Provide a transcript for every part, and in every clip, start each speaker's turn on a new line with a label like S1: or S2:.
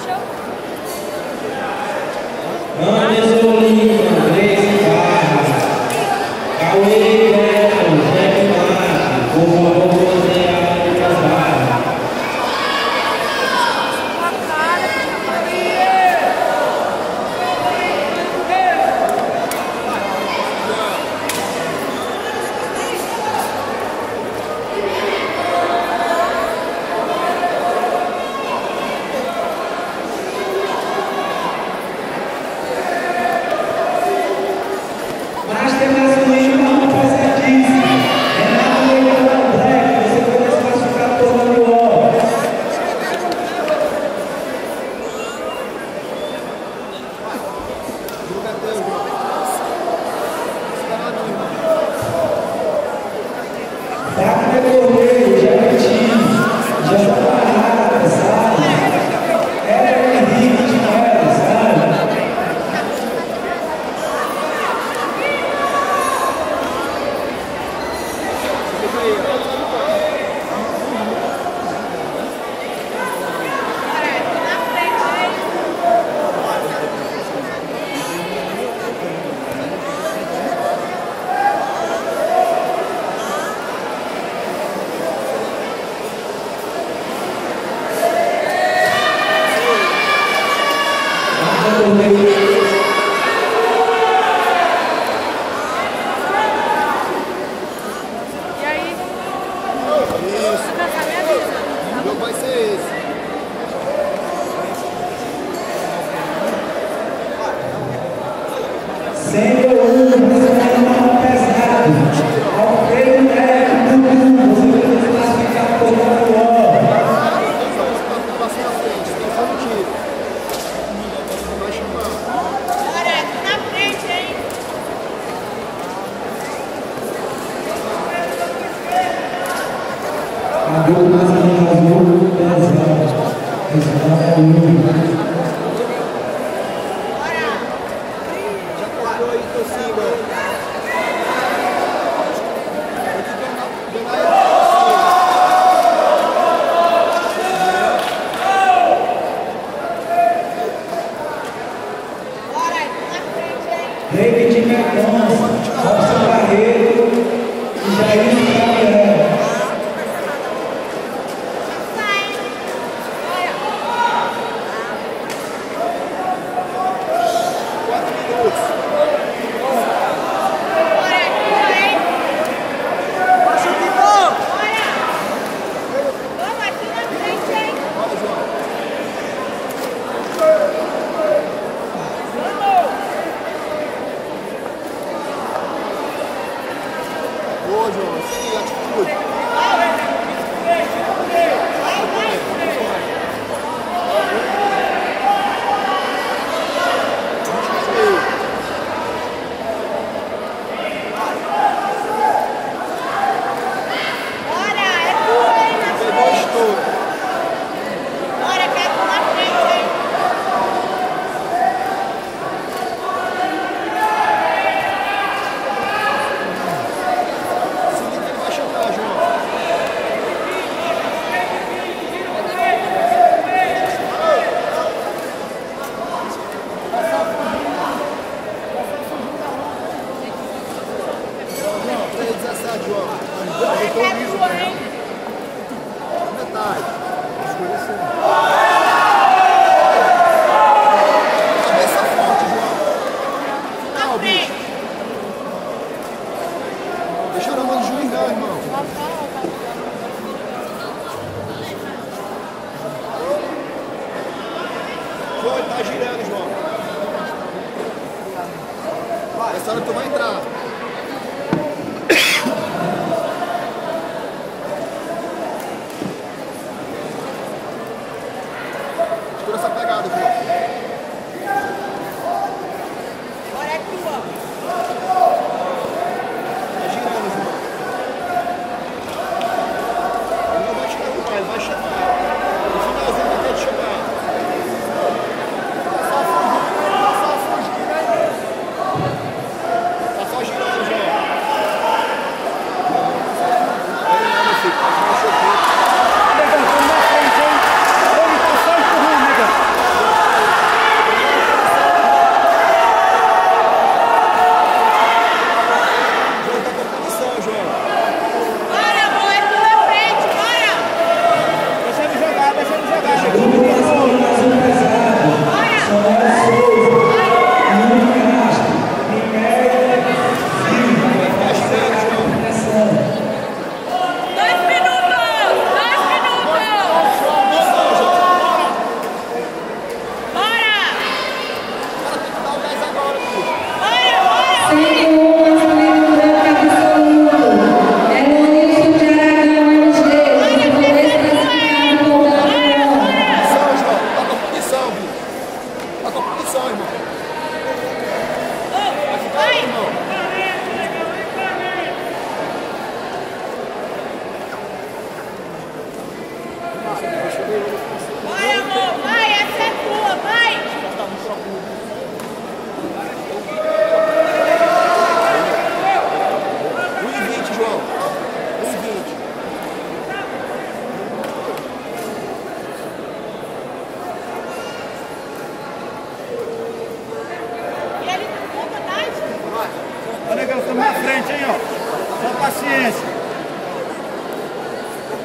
S1: Anderson Lima, 13 barras. Cauê Beto, 7 barras. Por favor, você abre as barras.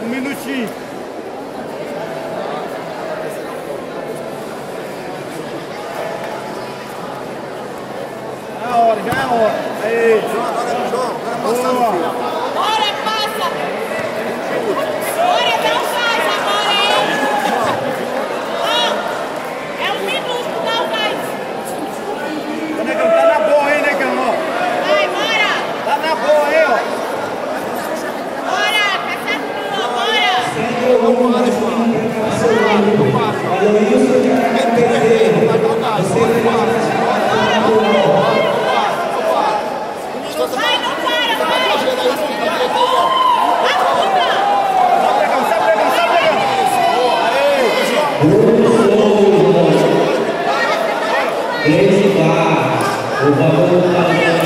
S2: Um minutinho. Já é a hora. Aí.
S3: João, agora passando, filho.
S4: Bora, passa! Bora, não faz agora, é 1 minuto, não faz!
S2: Ô, negão, tá na boa, hein, negão, ó.
S4: Vai, bora!
S2: Tá na boa, hein, ó.
S4: Bora, tá certo, bora! Vai, não para, vai! Ajuda!
S2: Sabe, negão.
S1: O valor da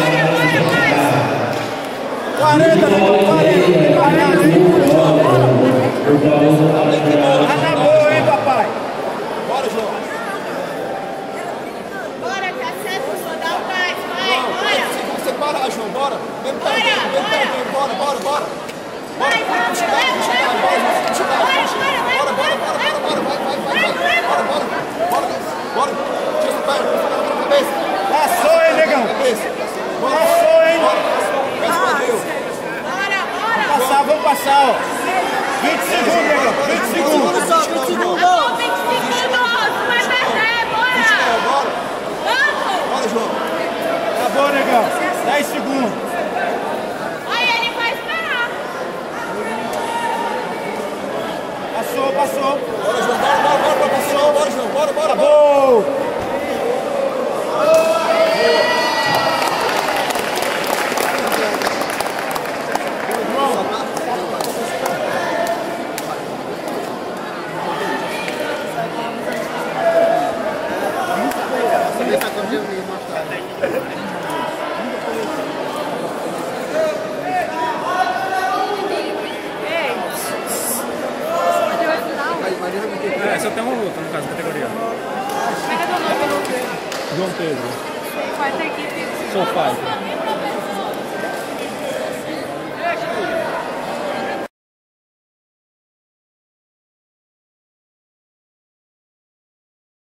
S2: 40, negão, 40. Tá na boa, hein, papai.
S3: Bora, João.
S4: Bora, tá certo, João, dá o gás, vai, bora!
S3: Você para, João, bora. Vem pra
S4: Bora,
S3: cá, bora. Bora.
S4: Vai, vamos, vai!
S3: Bora. Tira esse pé, na cabeça.
S2: Passou, hein, negão. Passou, hein.
S3: Peça pra Deus.
S4: Bora!
S2: Vamos passar, ó. 20 segundos, negão. 20 segundos.
S3: 20 segundos.
S4: Acabou 20 segundos! Vai perder, bora! Vamos!
S3: Bora, João.
S2: Acabou, negão. 10 segundos.
S4: Aí ele vai esperar!
S2: Passou.
S3: Bora, João. Bora. Passou. Bora, João. Bora.
S2: Acabou.
S5: Só tem uma luta, no caso, categoria.
S4: Como é que é teu nome?
S5: João Pedro.
S4: Quarta equipe.
S5: Sou pai.